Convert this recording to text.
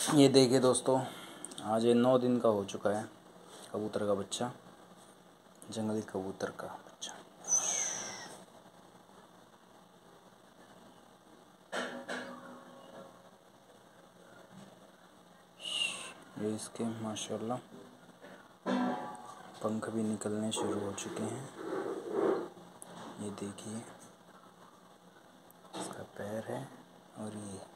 ये देखिए दोस्तों, आज ये 9 दिन का हो चुका है कबूतर का बच्चा, जंगली कबूतर का बच्चा। ये इसके माशाल्लाह पंख भी निकलने शुरू हो चुके हैं। ये देखिए, इसका पैर है और ये